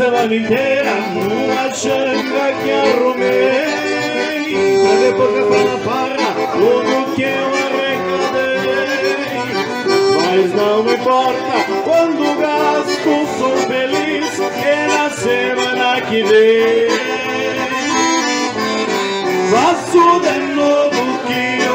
semana inteira numa xanga que arrumei, pra depois comprar na farra tudo que eu arrecadei. Mas não importa quando gasto, sou feliz e na semana que vem faço de novo o que eu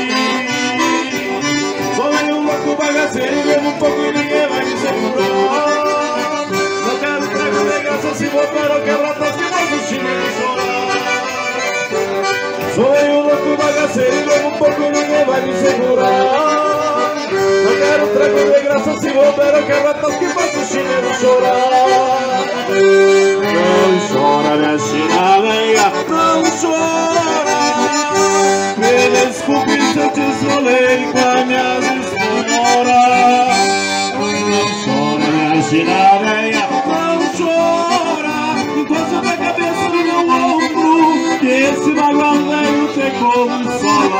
fiz. Sou meio louco, bagaceiro, bebo um pouco e ninguém vai me segurar. Não quero trago de graça, se vou para o quebra-tas que faz o chinelo chorar. Sou meio louco, bagaceiro, bebo um pouco e ninguém vai me segurar. Não quero trago de graça, se vou para o quebra-tas que faz o chinelo chorar. Não chora, minha chinalenga, não chora. Me desculpe se eu te esfolei com as minhas esporas. Não chora, minha chinalenga, não chora. Encosta a cabeça no meu ombro, que esse bagual velho te consola.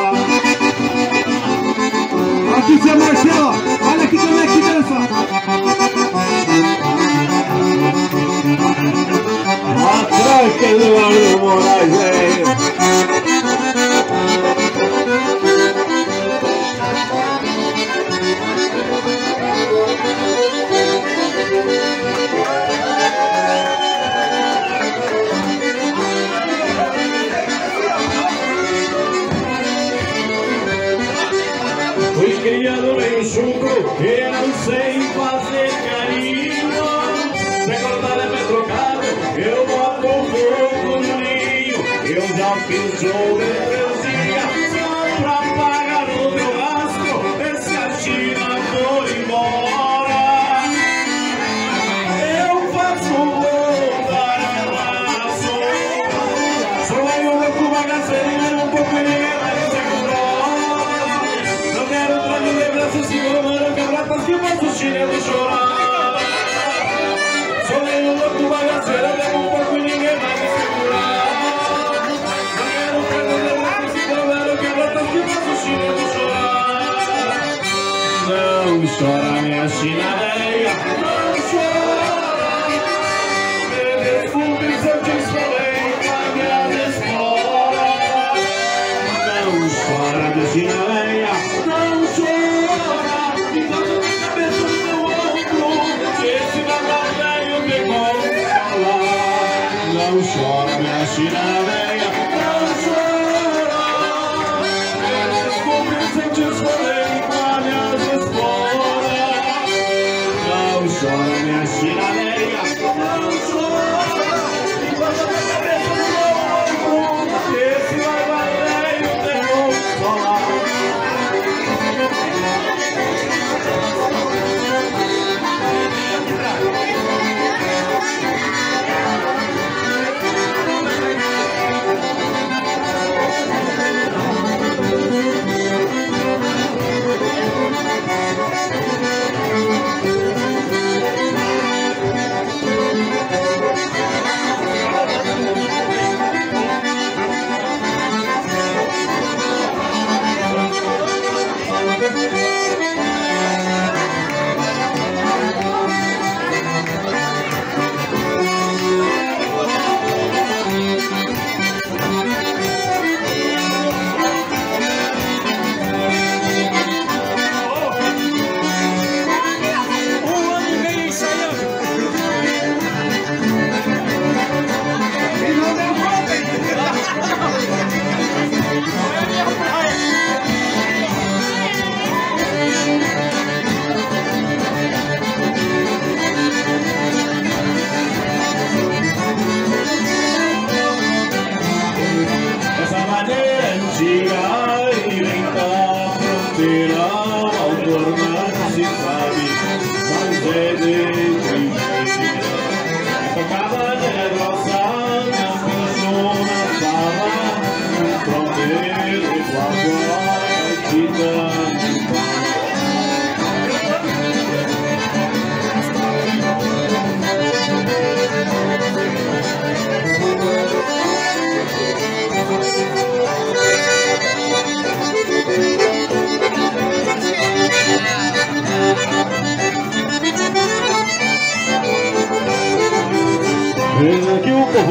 Aqui, Zé Marcelo, olha aqui como é que dança. Atrás que Eduardo Moraes veio. Fui criado meio chucro e não sei fazer carinho. Recordar é trocado, eu boto fogo no ninho. Eu já fiz jogo de poesia só pra pagar o meu rastro. Esse a China foi embora. Eu faço voltar a laço. Sou meio louco, bagaceiro, um pouco e ninguém vai me segurar. Não quero trago de braço, se vou mano, quebra-tas que faz o chinelo chorar. Sou meio louco, bagaceiro, bebo um pouco e ninguém vai me segurar. Não quero trago de braço, se vou mano, quebra-tas que faz o chinelo chorar. Não chora, minha chinalenga, não chora. Me desculpe se eu te esfolei com as minhas esporas. Não chora, minha chinalenga, não chora. Encosta a cabeça no meu ombro, que esse bagual velho te consola. Não chora, minha chinalenga, não chora. Me desculpe se eu te esfolei com as minhas esporas. Não chora, minha chinalenga, não chora. Encosta a cabeça no meu ombro, que esse bagual velho te consola.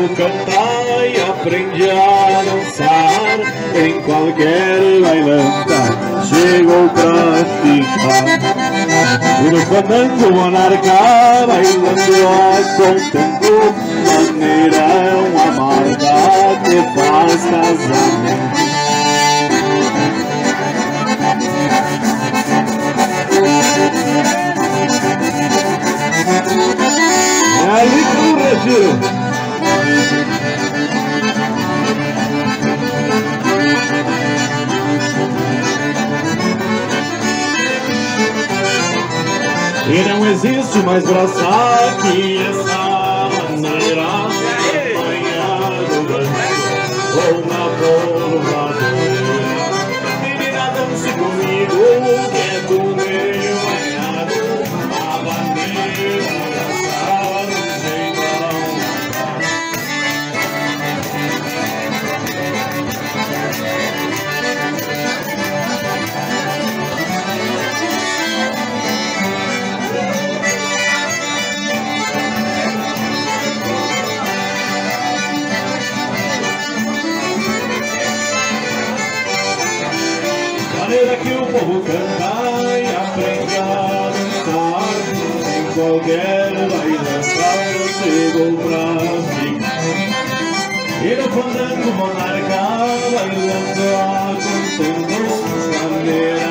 povo canta e aprende a dançar. Em qualquer bailanta chegou pra ficar. E no fandango monarca bailando a contento, maneirão amarga que faz casamento. É ali que eu retiro. E não existe mais braçar que essa maneira apanhado ou na polvadeira. Menina, dance comigo, que é do meu banhado, a bandeira abraçar no jeitão. Maneira que o povo canta e aprende a dançar. Em qualquer bailança chegou pra ficar. E no fandango monarca bailando a contento, maneira